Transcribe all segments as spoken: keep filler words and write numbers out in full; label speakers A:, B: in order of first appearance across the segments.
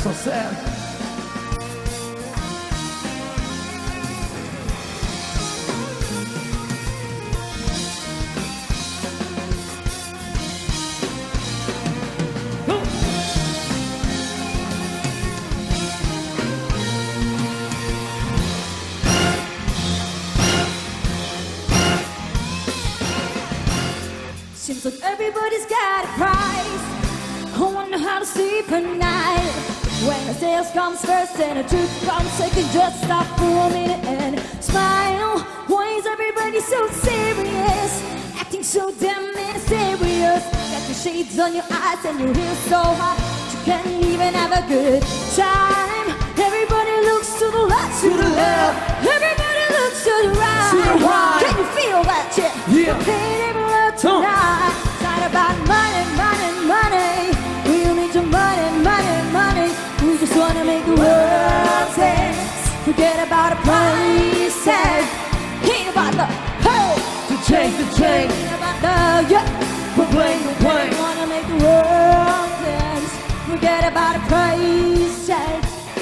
A: special set.
B: Seems like everybody's got a price. I wonder how to sleep at night. When the sales comes first and the truth comes second, just stop for a minute and smile. Why is everybody so serious? Acting so damn mysterious. Got your shades on your eyes and your hair so hot you can't even have a good time. Everybody looks to the left, to the left. Everybody looks to the right.
A: To the right.
B: Can you feel that shit?
A: Yeah.
B: Tonight, it's not about money, money, money. We don't need your money, money, money. We just wanna make the world dance. Forget about a price tag. Ain't about the hey,
A: The chain, the chain.
B: ain't about the yeah.
A: We're playing, we're playing.
B: We wanna make the world dance. Forget about a price tag.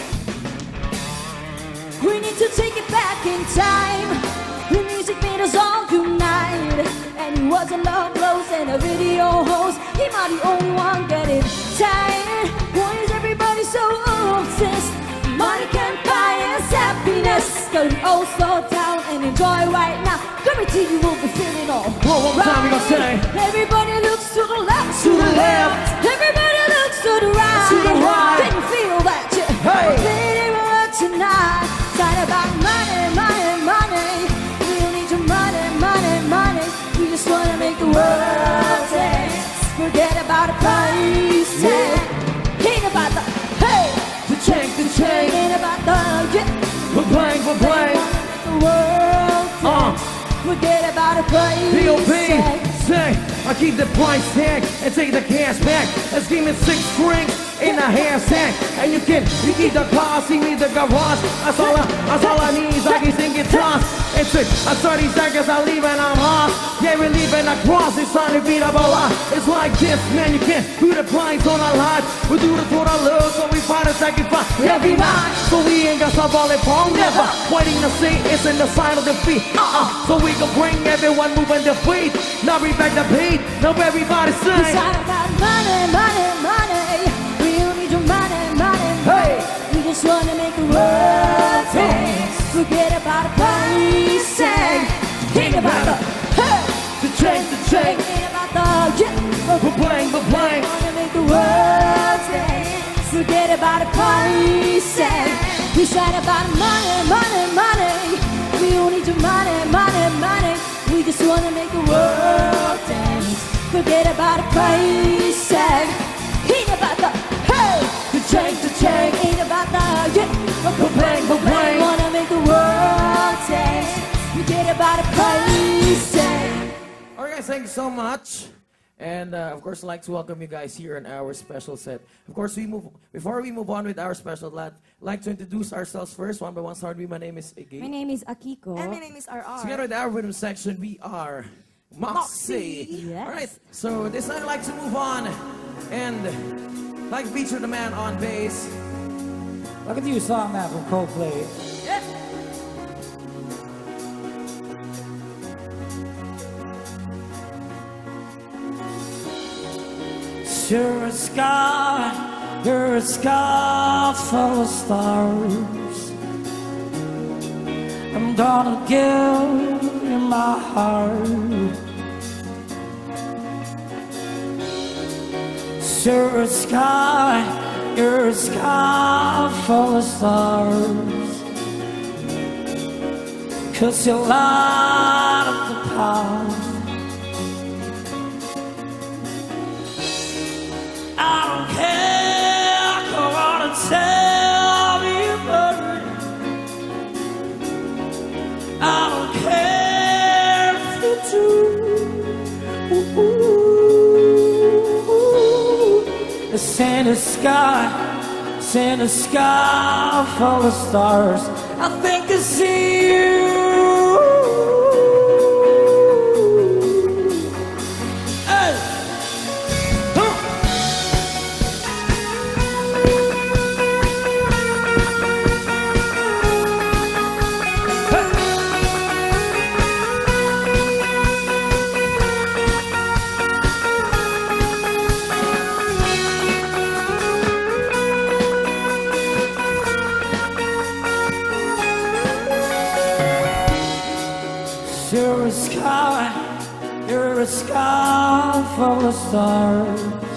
B: We need to take it back in time. The music made us all unite. And he was a love blows and a video host. He might the only one getting tired. Why is everybody so obsessed? Money can't buy us happiness. So we all slow down and enjoy right now. Guarantee you will be feeling all
A: One more time we gonna say.
B: Everybody looks to the left,
A: To the left.
B: Everybody looks to the right.
A: To the right.
B: Can you feel that shit?
A: Hey.
B: Lady, we're tonight. It's not about money, money, money. We don't need your money, money, money. We just wanna make the world dance. Forget about a price tag. Ain't about the hey.
A: The chain, the chain.
B: Ain't about the yeah.
A: We're playing, we're playing.
B: Wanna make the world dance. Forget about a price
A: P O P,
B: tag.
A: say, I keep the price tag and take the cash back. Let's give me six strings in a handstand. And you can, you keep the car, see me the garage. That's all I, that's all I need is I can sing guitars. It's it, a thirty seconds I leave and I'm off. Yeah, we're leaving across, it's time to beat up a lot. It's like this, man, you can't do the price on our life. We do the what I love, so we find a sacrifice every night. So we ain't got some volley for never. Waiting to see, it's in the sign of defeat. Uh-uh, so we can bring everyone moving their feet. Now bring back the beat, now everybody sing.
B: It's not about money, money, money. We don't need your money, money, money. We just wanna make the world dance. Forget about a price tag. Ain't about the hey,
A: The chain, the chain.
B: ain't about the yeah.
A: We're playing, we're playing.
B: Wanna make the world dance. Forget about a price tag. It's not about money, money, money. We don't need your money, money, money. We just wanna make the world dance. Forget about a price tag. Ain't about the hey,
A: The chain, the chain.
B: ain't about the yeah.
A: We're playing, we're playing.
B: Wanna make the world dance. Forget about a price tag.
C: Alright guys, thank you so much. And uh, of course, I'd like to welcome you guys here in our special set. Of course, we move before we move on with our special, I'd like to introduce ourselves first. One by one, start with my name is Iggy.
B: My name is Akiko.
D: And my name is R R.
C: Together with our rhythm section, we are Moxie.
B: Yes.
C: Alright, so this time I'd like to move on and like feature the man on bass.
E: Look at you, song now from Coldplay. You're a sky, you're a sky full of stars. I'm gonna give you my heart. You're a sky, you're a sky full of stars. 'Cause you light up the path. I don't care, go on and tell me about it. I don't care if you do. Ooh, ooh, ooh. It's in the sky, it's in the sky full of stars. I think I see you. a sky full of stars.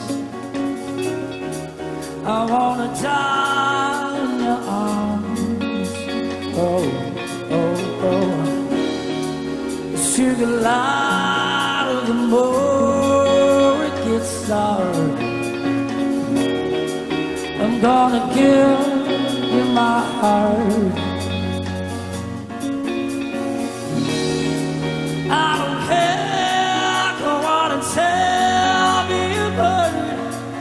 E: I wanna die in your arms. Oh, oh, oh. The sugar lighter, the more it gets dark. I'm gonna give you my heart. I don't care, go on and tell me about it.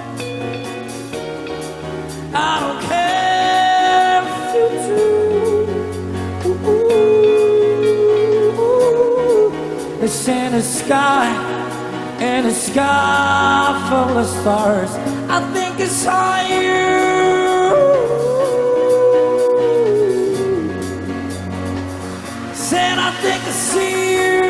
E: I don't care if you do. Ooh, ooh, ooh. It's in the sky, in a sky full of stars. I think it's on you. Said I think I see you.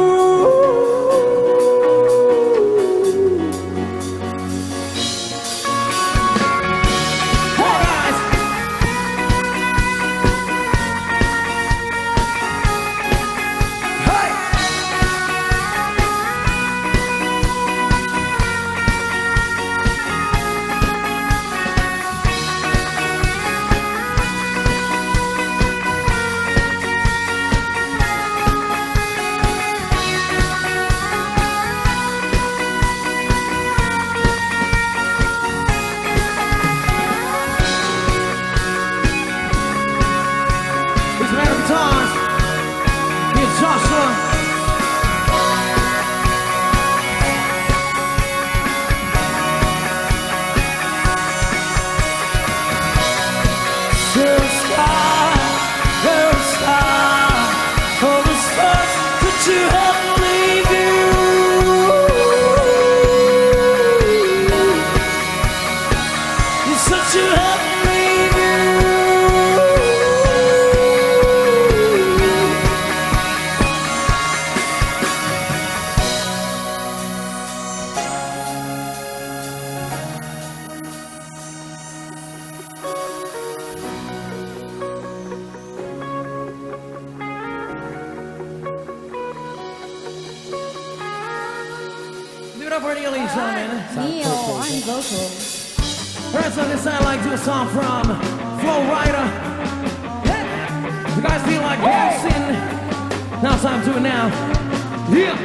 C: Give it up for Neil, ladies and gentlemen.
B: Neil on vocals.
C: First on this side, I'd like to do a song from Flow Rider. If you guys feel like dancing, now's time to do it now. Yeah.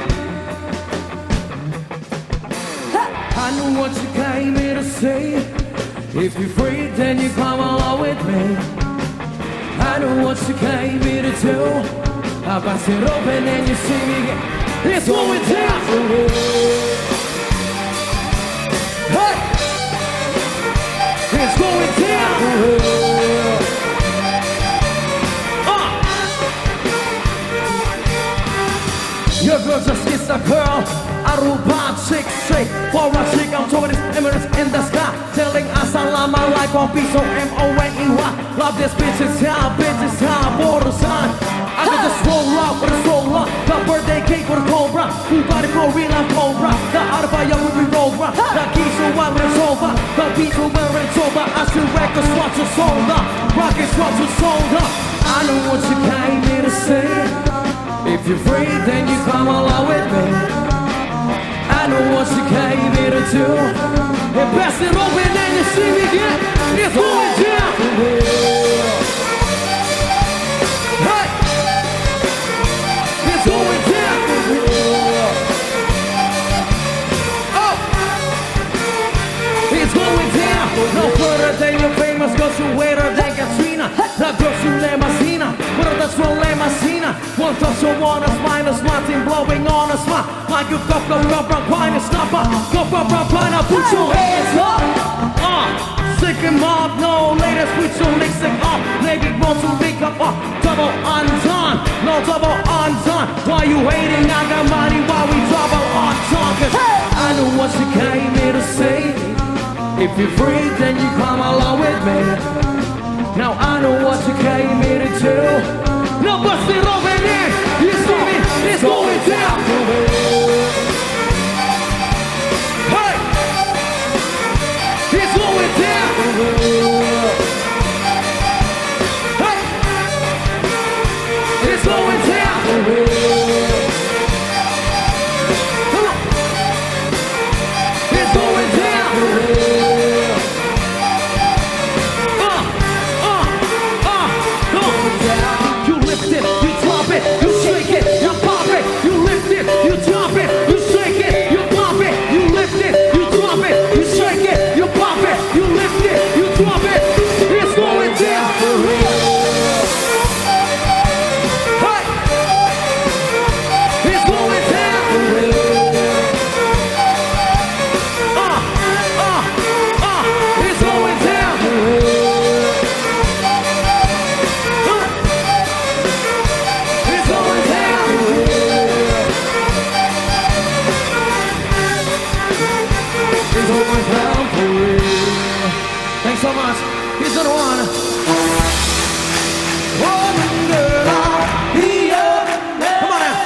C: I know what you came here to say. If you're free, then you come along with me. I know what you came here to do. I bust it open and you see me again. It's going down. Hey! It's going down. Uh. Your girl just kissed a girl. Aruba chick chick. For a chick, I'm talking this emeralds in the sky. Telling assalamu alaikum, peace, O M O N E Y. Love this bitch, it's how, bitch, it's how, border sign. I could just roll up with a roll up. The birthday cake with a cobra. Who got it for real, I'm cobra. The out of fire with me rover. The keys so wide with a sober. The beats will wear it's over. I still records, watch a soldier. Rockets, watch a soldier. I know what you came here to say. If you're free, then you come along with me. I know what you came here to do. And pass it open and you see me again. It's going down. Hey! It's going down. Oh! It's going down. No further than your famous girls who wetter than Katrina. The girls who let Messina. But that's what let Messina. One touch of one us minus nothing blowing on us. Like you go go go go pine and stop up. Go go go pine up. Put your hands up. Uh, sick him up. No latest put your legs up. Maybe want to wake up. Uh, double undone. No double undone. Why you hating? I got money while we double undone. Cause I know what you came here to say. If you're free, then you come along with me. Now I know what you came here to do. Now bust it open in. You see me? It's going down. Hey! It's going down. Hey! It's going down.
A: Here's another one. Woman, girl, I'll be a man. Come on now.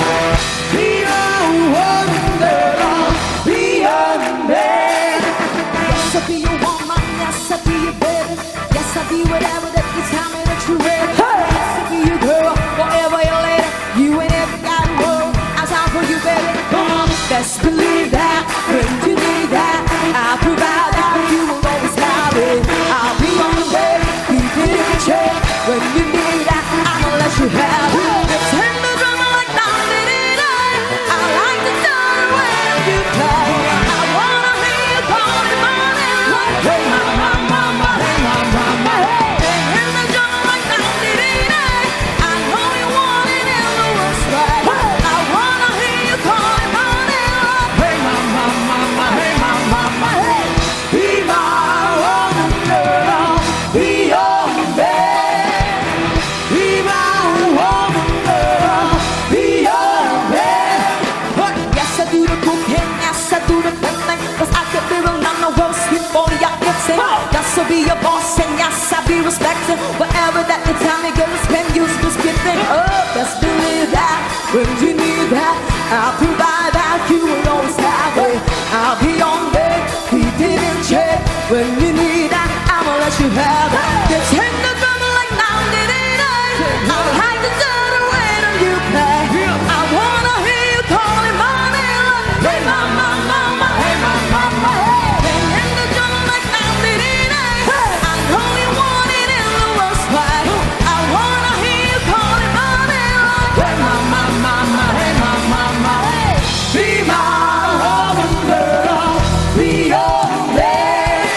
A: Be a woman, girl, I'll be a man.
B: Yes, I'll be your woman. Yes, I'll be your baby. Yes, I'll be whatever that you tell me that you're ready. Hey! Yes, I'll be your girl, whatever you're later. You ain't ever got a world. I'll time for you, baby. Come on, best believe that. When you need that, I'll provide that. You will always have it. I'll be on the way. Keep it in check. When you need that, I'ma let you have it. It's in the drama like ninety-nine. I like the dark when you play. I wanna hear you calling my name. Hey, mama, mama, hey, mama, mama, hey. In the drama like ninety-nine. I know you want it in the worst way. I wanna hear you calling my name.
A: Hey, mama, mama, hey, mama, mama, hey. Be my woman, girl, I'll be your man. Be my woman, girl, I'll be your man. What?
B: Yes, I do the cooking, yes, I do the cleaning. Cause I could be wrong, I'm no worse before you get in. Yes, I'll be your boss and yes, I'll be respected. Whatever that you tell me, girl, it's been used to skipping. Oh, best believe that. When you need that, I'll provide that. You will always have it. I'll be on there, keep it in check. When you need that, I'ma let you have it. It's in the drama like ninety-nine. I like the dirty way that you play. I wanna hear you calling my name. Hey, mama, mama, hey, mama, mama, hey. In the drama like ninety-nine. I know you want it in the worst way. I wanna hear you calling my name.
A: Hey, mama, mama, hey, mama, mama, hey. Be my woman, girl, I'll be your man.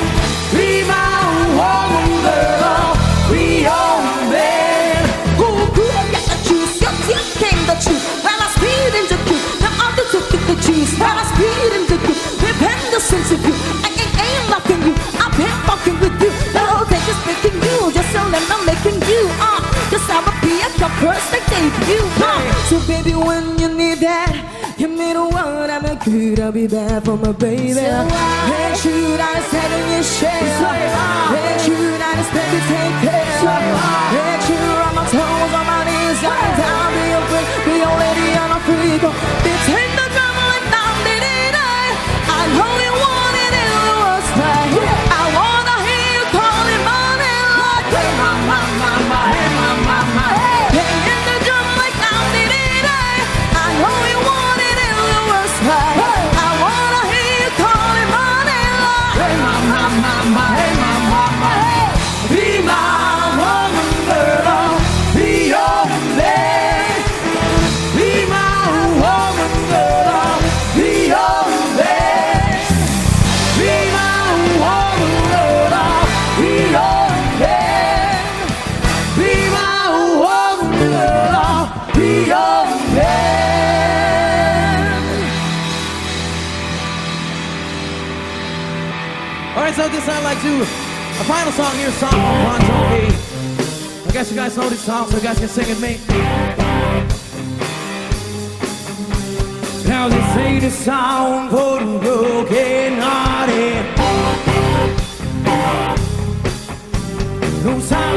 A: Be my woman, girl, I'll be your man.
B: Ooh, good, I got the juice. Your teeth came the truth. While I speed into you, the other took the juice. While I speed into you, repent the sense of you. I ain't ain't loving you. I've been fucking with you. The whole thing is making you. Just so that I'm making you. Uh, just I'ma be at your first debut. Uh, so baby, when you need that, give me the one. I'm a good. I'll be bad for my baby. Hey, shoot, I said in your share. Hey, shoot, I just baby take care. Hey, shoot, on my toes, on my knees, I'm down. Be a freak, be a lady on a freak. It's in the drama like ninety-nine. I know you want it in the worst way. I wanna hear you calling my name. Hey, mama, mama, hey, mama, mama, hey. In the drama like ninety-nine. I know you want it in the worst way. I wanna hear you calling my name.
A: Hey, mama, mama, hey, mama, mama, hey. Be my woman, girl, I'll be your man. Be my woman, girl, I'll be your man. Be my woman, girl, I'll be your man. Be my woman, girl, I'll be your man. Alright, so this I'd like to a final song here, song from Bon Jovi. I guess you guys know this song, so you guys can sing it me. Now they say the sound for the broken hearted. No sound